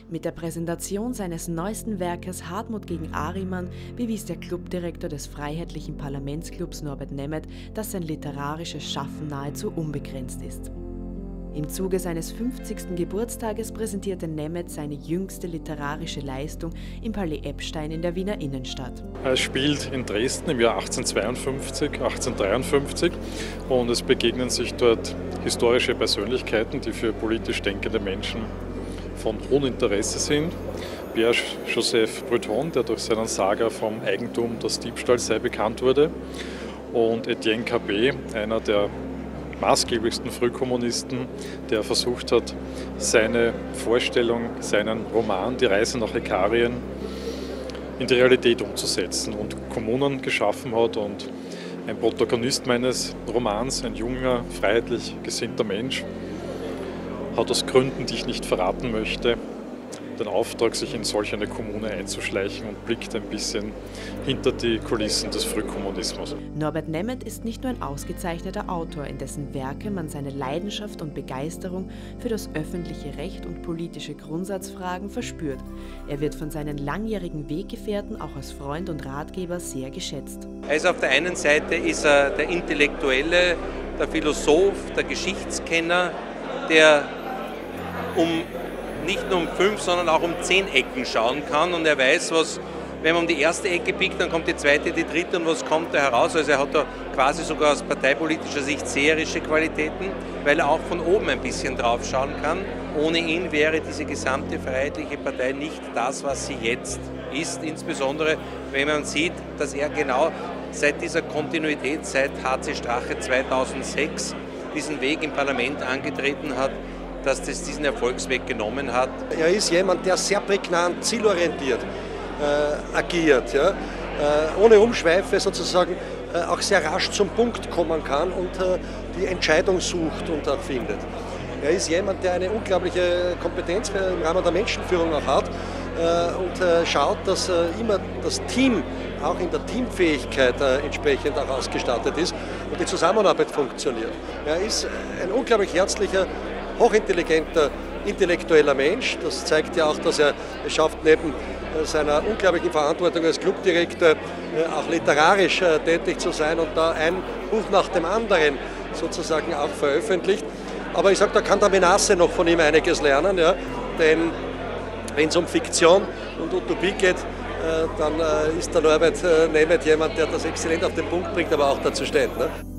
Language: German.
Mit der Präsentation seines neuesten Werkes Hartmut gegen Ahriman bewies der Clubdirektor des Freiheitlichen Parlamentsclubs Norbert Nemeth, dass sein literarisches Schaffen nahezu unbegrenzt ist. Im Zuge seines 50. Geburtstages präsentierte Nemeth seine jüngste literarische Leistung im Palais Eppstein in der Wiener Innenstadt. Es spielt in Dresden im Jahr 1852, 1853 und es begegnen sich dort historische Persönlichkeiten, die für politisch denkende Menschen von hohem Interesse sind. Pierre-Joseph Breton, der durch seinen Saga vom Eigentum des Diebstahls sehr bekannt wurde, und Etienne Cabet, einer der maßgeblichsten Frühkommunisten, der versucht hat, seine Vorstellung, seinen Roman Die Reise nach Ikarien in die Realität umzusetzen und Kommunen geschaffen hat. Und ein Protagonist meines Romans, ein junger, freiheitlich gesinnter Mensch, hat aus Gründen, die ich nicht verraten möchte, den Auftrag, sich in solch eine Kommune einzuschleichen und blickt ein bisschen hinter die Kulissen des Frühkommunismus. Norbert Nemeth ist nicht nur ein ausgezeichneter Autor, in dessen Werke man seine Leidenschaft und Begeisterung für das öffentliche Recht und politische Grundsatzfragen verspürt. Er wird von seinen langjährigen Weggefährten auch als Freund und Ratgeber sehr geschätzt. Also auf der einen Seite ist er der Intellektuelle, der Philosoph, der Geschichtskenner, der nicht nur um 5, sondern auch um 10 Ecken schauen kann, und er weiß, was, wenn man um die erste Ecke biegt, dann kommt die zweite, die dritte, und was kommt da heraus. Also er hat da quasi sogar aus parteipolitischer Sicht seherische Qualitäten, weil er auch von oben ein bisschen drauf schauen kann. Ohne ihn wäre diese gesamte Freiheitliche Partei nicht das, was sie jetzt ist, insbesondere wenn man sieht, dass er genau seit dieser Kontinuität, seit HC Strache 2006 diesen Weg im Parlament angetreten hat, dass das diesen Erfolgsweg genommen hat. Er ist jemand, der sehr prägnant, zielorientiert agiert, ja? Ohne Umschweife sozusagen auch sehr rasch zum Punkt kommen kann und die Entscheidung sucht und auch findet. Er ist jemand, der eine unglaubliche Kompetenz im Rahmen der Menschenführung auch hat und schaut, dass immer das Team auch in der Teamfähigkeit entsprechend auch ausgestattet ist und die Zusammenarbeit funktioniert. Er ist ein unglaublich herzlicher, hochintelligenter, intellektueller Mensch. Das zeigt ja auch, dass er es schafft, neben seiner unglaublichen Verantwortung als Clubdirektor auch literarisch tätig zu sein und da ein Buch nach dem anderen sozusagen auch veröffentlicht. Aber ich sage, da kann der Menasse noch von ihm einiges lernen, ja? Denn wenn es um Fiktion und Utopie geht, dann ist der Norbert Nemeth jemand, der das exzellent auf den Punkt bringt, aber auch dazu steht. Ne?